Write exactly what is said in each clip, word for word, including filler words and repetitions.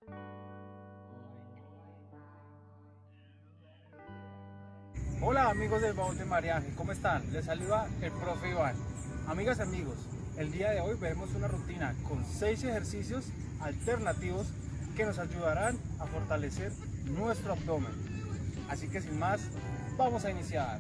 Hola amigos del Baúl de María Ángel, ¿cómo están? Les saluda el profe Iván. Amigas y amigos, el día de hoy veremos una rutina con seis ejercicios alternativos que nos ayudarán a fortalecer nuestro abdomen. Así que sin más, vamos a iniciar.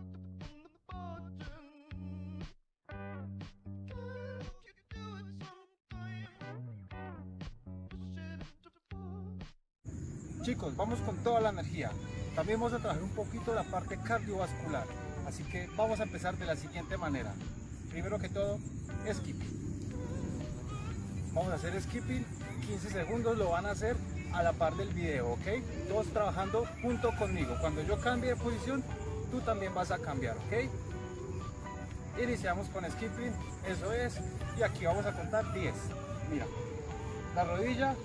Chicos, vamos con toda la energía. También vamos a trabajar un poquito la parte cardiovascular. Así que vamos a empezar de la siguiente manera. Primero que todo, skipping. Vamos a hacer skipping, quince segundos, lo van a hacer a la par del video, ¿ok? Todos trabajando junto conmigo. Cuando yo cambie de posición, tú también vas a cambiar, ¿ok? Iniciamos con skipping, eso es. Y aquí vamos a contar diez. Mira, la rodilla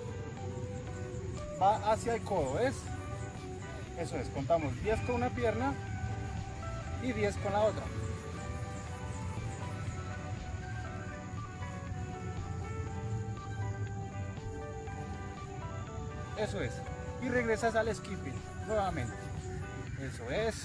va hacia el codo, ¿ves? Eso es, contamos diez con una pierna y diez con la otra. Eso es. Y regresas al skipping nuevamente. Eso es.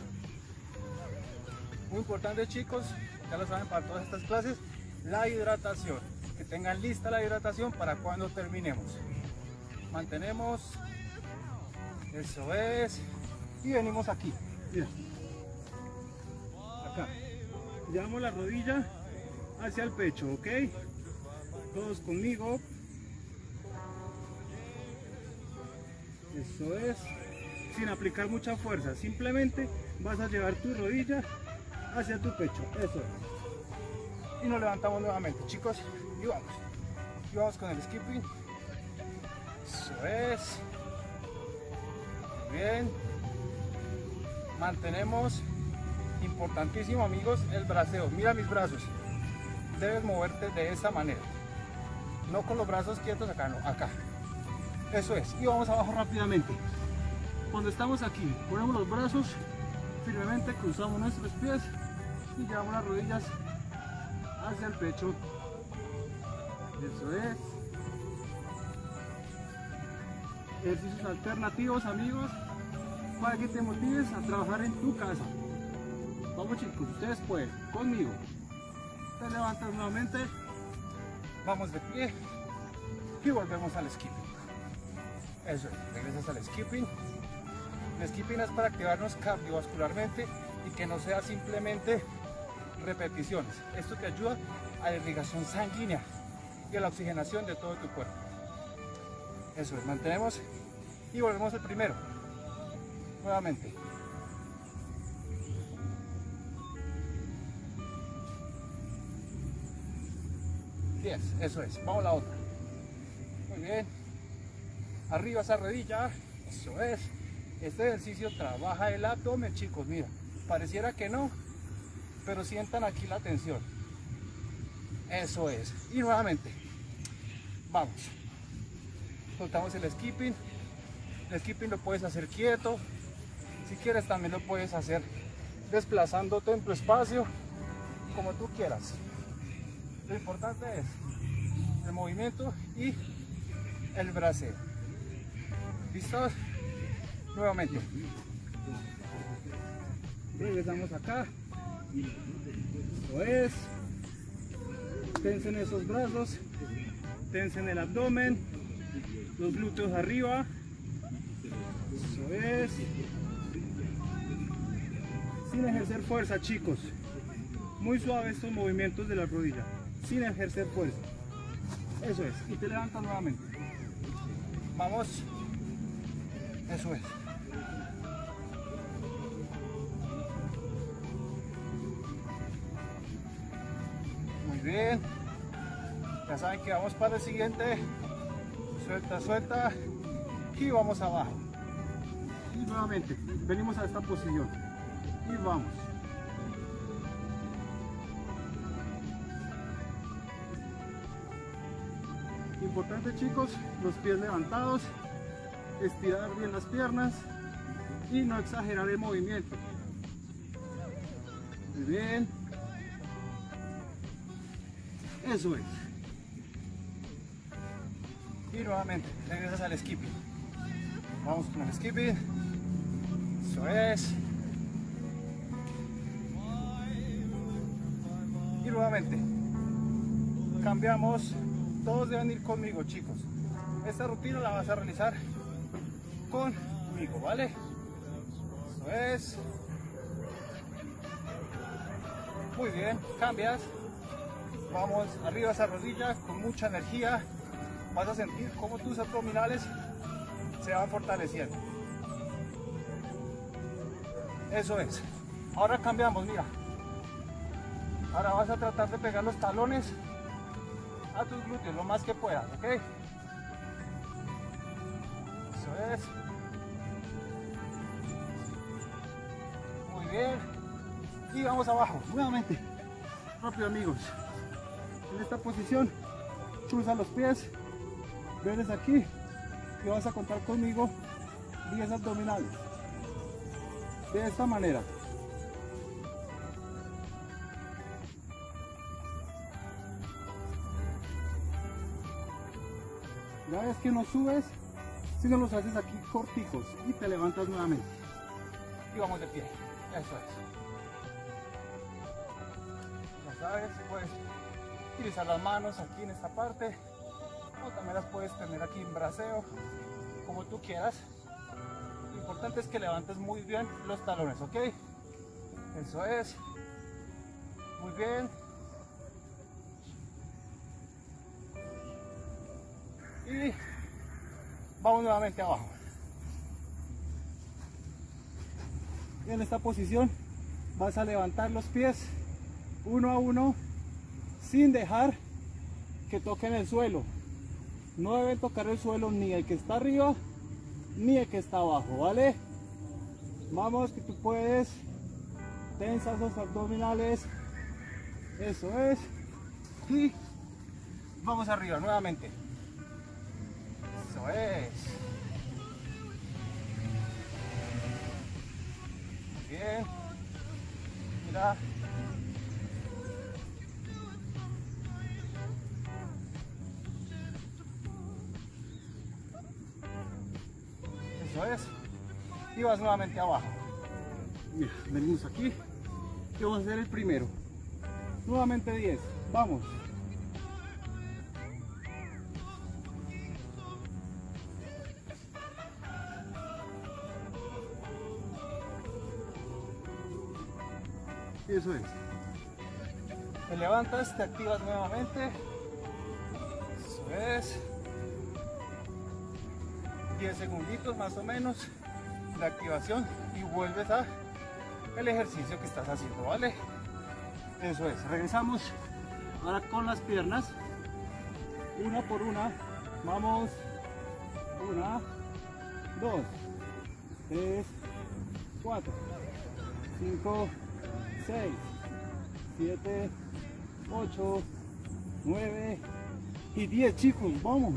Muy importante, chicos, ya lo saben para todas estas clases, la hidratación. Que tengan lista la hidratación para cuando terminemos. Mantenemos. Eso es. Y venimos aquí. Mira. Acá. Llevamos la rodilla hacia el pecho, ¿ok? Todos conmigo. Eso es. Sin aplicar mucha fuerza. Simplemente vas a llevar tu rodilla hacia tu pecho. Eso es. Y nos levantamos nuevamente, chicos. Y vamos. Y vamos con el skipping. Eso es. Bien, mantenemos, importantísimo amigos, el braceo. Mira mis brazos, debes moverte de esta manera, no con los brazos quietos acá, no, acá. Eso es, y vamos abajo rápidamente. Cuando estamos aquí, ponemos los brazos firmemente, cruzamos nuestros pies y llevamos las rodillas hacia el pecho. Eso es. Ejercicios alternativos, amigos, para que te motives a trabajar en tu casa. Vamos, chicos, ustedes pueden, conmigo. Te levantas nuevamente, vamos de pie y volvemos al skipping. Eso es, regresas al skipping. El skipping es para activarnos cardiovascularmente y que no sea simplemente repeticiones. Esto te ayuda a la irrigación sanguínea y a la oxigenación de todo tu cuerpo. Eso es, mantenemos y volvemos al primero. Nuevamente. diez, eso es. Vamos a la otra. Muy bien. Arriba esa rodilla. Eso es. Este ejercicio trabaja el abdomen, chicos. Mira, pareciera que no, pero sientan aquí la tensión. Eso es. Y nuevamente. Vamos. Soltamos el skipping. El skipping lo puedes hacer quieto. Si quieres también lo puedes hacer desplazándote en tu espacio, como tú quieras. Lo importante es el movimiento y el braceo. ¿Listos? Nuevamente. Regresamos acá. Eso es. Tensen esos brazos. Tensen el abdomen. Los glúteos arriba. Eso es. Sin ejercer fuerza, chicos. Muy suaves estos movimientos de la rodilla. Sin ejercer fuerza. Eso es. Y te levantas nuevamente. Vamos. Eso es. Muy bien. Ya saben que vamos para el siguiente. Suelta, suelta. Y vamos abajo. Y nuevamente. Venimos a esta posición. Y vamos. Importante, chicos, los pies levantados, estirar bien las piernas y no exagerar el movimiento. Muy bien. Eso es. y nuevamente regresas al skipping. Vamos con el skipping. Eso es. Y nuevamente cambiamos. Todos deben ir conmigo, chicos. Esta rutina la vas a realizar conmigo, ¿vale? Eso es. Muy bien, cambias. Vamos arriba esa rodilla con mucha energía. Vas a sentir cómo tus abdominales se van fortaleciendo. Eso es. Ahora cambiamos, mira. Ahora vas a tratar de pegar los talones a tus glúteos lo más que puedas, ¿ok? Eso es. Muy bien. Y vamos abajo, nuevamente. Rápido, amigos. En esta posición, cruza los pies, vienes aquí y vas a contar conmigo diez abdominales. De esta manera. Ya ves que no subes, si no los haces aquí corticos y te levantas nuevamente. Y vamos de pie. Eso es. Ya sabes, puedes utilizar las manos aquí en esta parte o también las puedes tener aquí en braceo, como tú quieras. Lo importante es que levantes muy bien los talones, ¿ok? Eso es. Muy bien. Y vamos nuevamente abajo. Y en esta posición vas a levantar los pies uno a uno sin dejar que toquen el suelo. No deben tocar el suelo ni el que está arriba ni el que está abajo, ¿vale? Vamos, que tú puedes. Tensa los abdominales. Eso es. Y vamos arriba nuevamente. Eso es. Bien. Mira. Eso es. Y vas nuevamente abajo. Mira, venimos aquí. Y vamos a hacer el primero. Nuevamente diez. Vamos. Eso es. Te levantas, te activas nuevamente. Eso es. diez segunditos más o menos de activación y vuelves a el ejercicio que estás haciendo, ¿vale? Eso es. Regresamos ahora con las piernas. Una por una. Vamos. Una, dos, tres, cuatro, cinco, seis, siete, ocho, nueve y diez, chicos, vamos.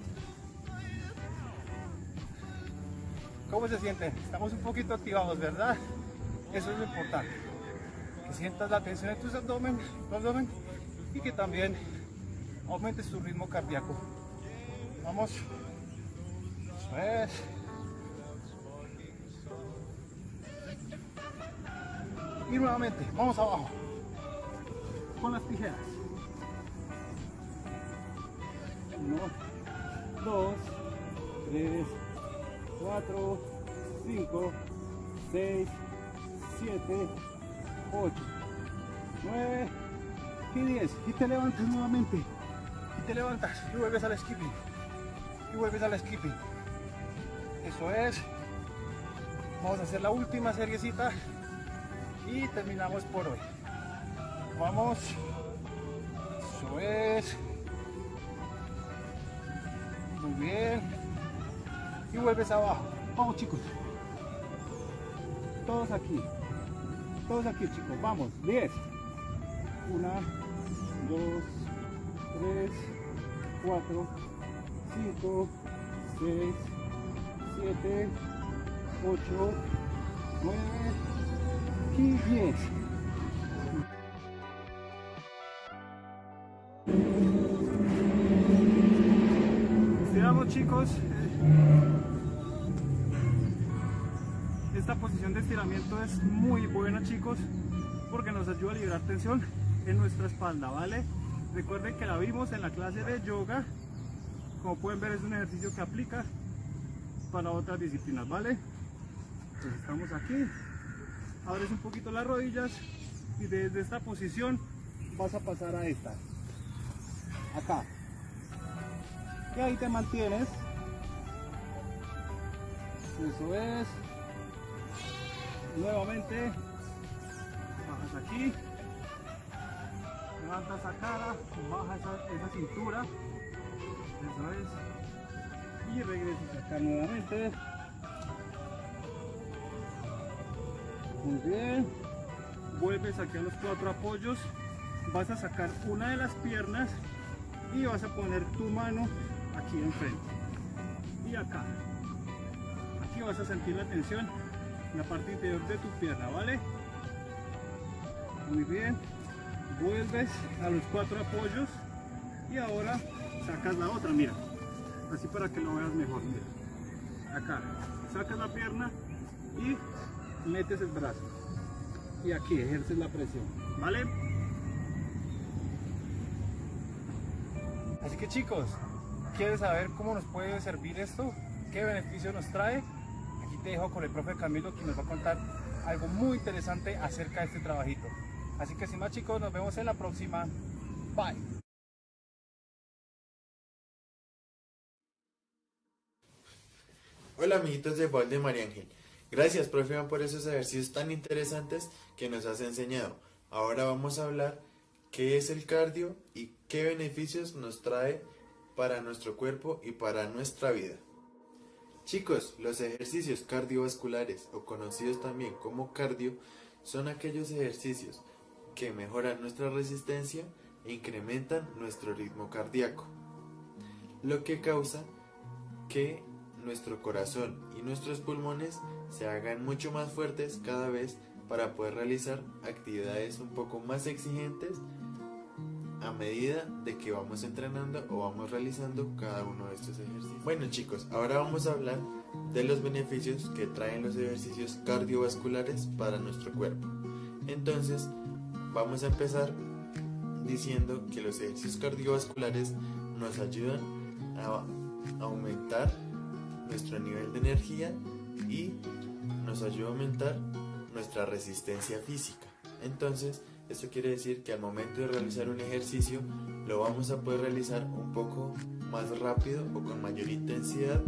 ¿Cómo se sienten? Estamos un poquito activados, ¿verdad? Eso es lo importante. Que sientas la tensión en tus abdomen, tu abdomen y que también aumentes tu ritmo cardíaco. Vamos. Eso es. Y nuevamente, vamos abajo con las tijeras. Uno, dos, tres, cuatro, cinco, seis, siete, ocho, nueve y diez. Y te levantas nuevamente. Y te levantas y vuelves al skipping. Y vuelves al skipping. Eso es. Vamos a hacer la última seriecita. Y terminamos por hoy. Vamos. Eso es. Muy bien. Y vuelves abajo. Vamos, chicos. Todos aquí. Todos aquí, chicos. Vamos. diez. Una, dos, tres, cuatro, cinco, seis, siete, ocho, nueve y diez. Estiramos chicos, esta posición de estiramiento es muy buena, chicos, porque nos ayuda a liberar tensión en nuestra espalda, ¿vale? Recuerden que la vimos en la clase de yoga. Como pueden ver, es un ejercicio que aplica para otras disciplinas, ¿vale? Pues estamos aquí, abres un poquito las rodillas y desde esta posición vas a pasar a esta, acá, y ahí te mantienes. Eso es. Nuevamente bajas aquí, levantas la cara, bajas esa, esa cintura, eso es, y regresas acá nuevamente. Muy bien, vuelves aquí a los cuatro apoyos, vas a sacar una de las piernas y vas a poner tu mano aquí enfrente y acá. Aquí vas a sentir la tensión en la parte interior de tu pierna, ¿vale? Muy bien, vuelves a los cuatro apoyos y ahora sacas la otra, mira, así para que lo veas mejor, mira, acá, sacas la pierna y metes el brazo y aquí ejerces la presión, ¿vale? Así que chicos, ¿quieres saber cómo nos puede servir esto? ¿Qué beneficio nos trae? Aquí te dejo con el profe Camilo, que nos va a contar algo muy interesante acerca de este trabajito. Así que sin más, chicos, nos vemos en la próxima. Bye. Hola amiguitos de Bol de María Ángel. Gracias, profe Iván, por esos ejercicios tan interesantes que nos has enseñado. Ahora vamos a hablar qué es el cardio y qué beneficios nos trae para nuestro cuerpo y para nuestra vida. Chicos, los ejercicios cardiovasculares, o conocidos también como cardio, son aquellos ejercicios que mejoran nuestra resistencia e incrementan nuestro ritmo cardíaco, lo que causa que nuestro corazón y nuestros pulmones se hagan mucho más fuertes cada vez para poder realizar actividades un poco más exigentes a medida de que vamos entrenando o vamos realizando cada uno de estos ejercicios. Bueno chicos, ahora vamos a hablar de los beneficios que traen los ejercicios cardiovasculares para nuestro cuerpo. Entonces, vamos a empezar diciendo que los ejercicios cardiovasculares nos ayudan a aumentar nuestro nivel de energía y nos ayuda a aumentar nuestra resistencia física. Entonces, esto quiere decir que al momento de realizar un ejercicio lo vamos a poder realizar un poco más rápido o con mayor intensidad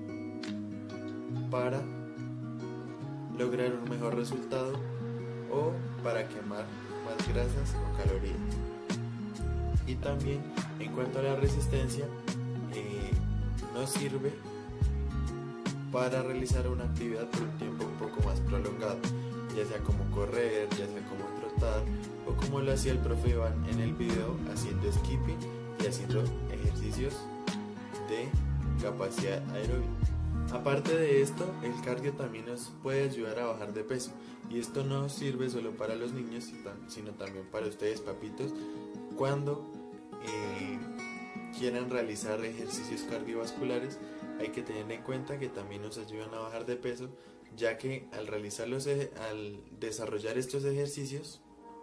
para lograr un mejor resultado o para quemar más grasas o calorías. Y también en cuanto a la resistencia, eh, nos sirve para realizar una actividad por un tiempo un poco más prolongado, ya sea como correr, ya sea como trotar o como lo hacía el profe Iván en el video, haciendo skipping y haciendo ejercicios de capacidad aeróbica. Aparte de esto, el cardio también nos puede ayudar a bajar de peso, y esto no sirve solo para los niños, sino también para ustedes, papitos, cuando eh, quieran realizar ejercicios cardiovasculares. Hay que tener en cuenta que también nos ayudan a bajar de peso, ya que al realizarlos, al desarrollar estos ejercicios,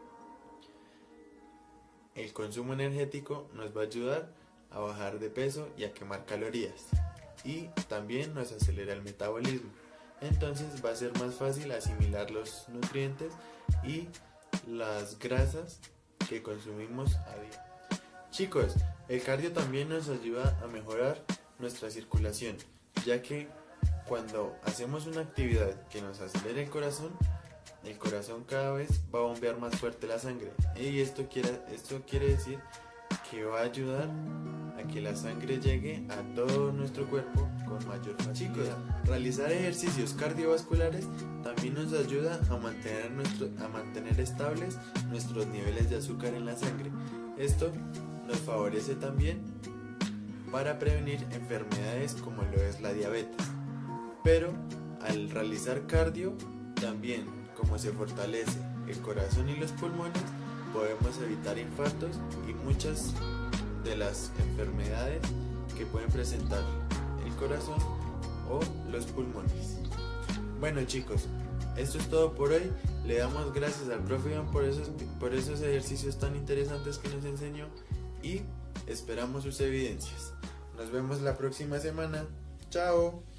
el consumo energético nos va a ayudar a bajar de peso y a quemar calorías, y también nos acelera el metabolismo. Entonces va a ser más fácil asimilar los nutrientes y las grasas que consumimos a diario. Chicos, el cardio también nos ayuda a mejorar nuestra circulación, ya que cuando hacemos una actividad que nos acelere el corazón, el corazón cada vez va a bombear más fuerte la sangre, y esto quiere, esto quiere decir que va a ayudar a que la sangre llegue a todo nuestro cuerpo con mayor facilidad. Chicos, realizar ejercicios cardiovasculares también nos ayuda a mantener, nuestro, a mantener estables nuestros niveles de azúcar en la sangre. Esto nos favorece también para prevenir enfermedades como lo es la diabetes. Pero al realizar cardio, también como se fortalece el corazón y los pulmones, podemos evitar infartos y muchas de las enfermedades que pueden presentar corazón o los pulmones. Bueno chicos, esto es todo por hoy. Le damos gracias al profe Iván por esos, por esos ejercicios tan interesantes que nos enseñó y esperamos sus evidencias. Nos vemos la próxima semana. Chao.